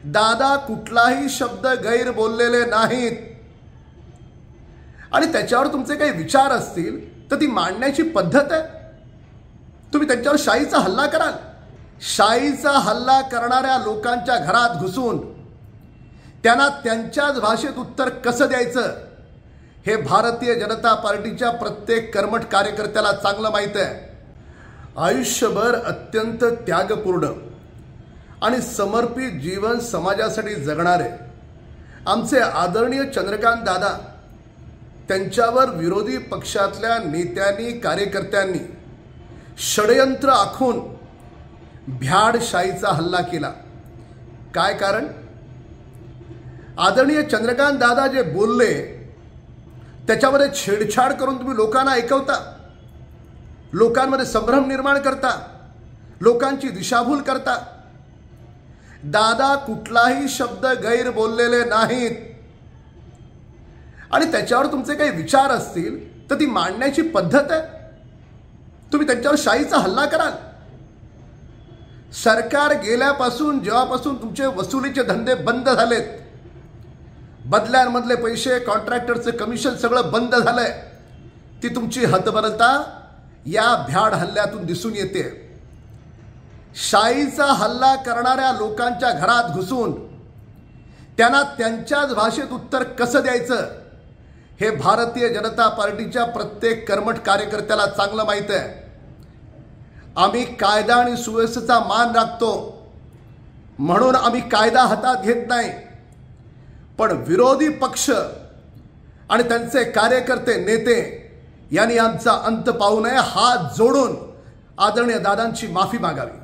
दादा कुठलाही शब्द गैर बोललेले नाहीत आणि त्याच्यावर तुमचे काही विचार असतील तर ती मांडण्याची पद्धत आहे. तुम्ही त्यांच्यावर शाईचा हल्ला कराल. शाईचा हल्ला करणाऱ्या लोकांच्या घरात घुसून त्यांना त्यांच्याच भाषेत उत्तर कसं द्यायचं हे भारतीय जनता पार्टीच्या प्रत्येक कर्मठ कार्यकर्त्याला चांगलं माहीत आहे. आयुष्यभर अत्यंत त्यागपूर्ण आणि समर्पित जीवन समाजासाठी जगणारे आमचे आदरणीय चंद्रकांत दादा, त्यांच्यावर विरोधी पक्षातल्या नेत्यांनी कार्यकर्त्यांनी षडयंत्र आखून भ्याडशाहीचा हल्ला केला. काय कारण? आदरणीय चंद्रकांत दादा जे बोलले त्याच्यामध्ये छेडछाड करून तुम्ही लोकांना ऐकवता, लोकांमध्ये संभ्रम निर्माण करता, लोकांची दिशाभूल करता. दादा कुठलाही शब्द गैर बोललेले नाहीत आणि त्याच्यावर तुमचे काही विचार असतील तर ती मांडण्याची पद्धत आहे. तुम्ही त्यांच्यावर शाईचा हल्ला कराल. सरकार गेल्यापासून जेव्हापासून तुमचे वसुलीचे धंदे बंद झालेत, बदल्यांमधले पैसे, कॉन्ट्रॅक्टरचे कमिशन सगळं बंद झालंय, ती तुमची हतबलता या भ्याड हल्ल्यातून दिसून येते. शाईचा हल्ला करणाऱ्या लोकांच्या घरात घुसून त्यांना त्यांच्याच भाषेत उत्तर कसं द्यायचं हे भारतीय जनता पार्टीच्या प्रत्येक कर्मठ कार्यकर्त्याला चांगलं माहीत आहे. आम्ही कायदा आणि सुव्यवस्थेचा मान राखतो म्हणून आम्ही कायदा हातात घेत नाही, पण विरोधी पक्ष आणि त्यांचे कार्यकर्ते नेते यांनी आमचा अंत पाहू नये. हात जोडून आदरणीय दादांची माफी मागावी.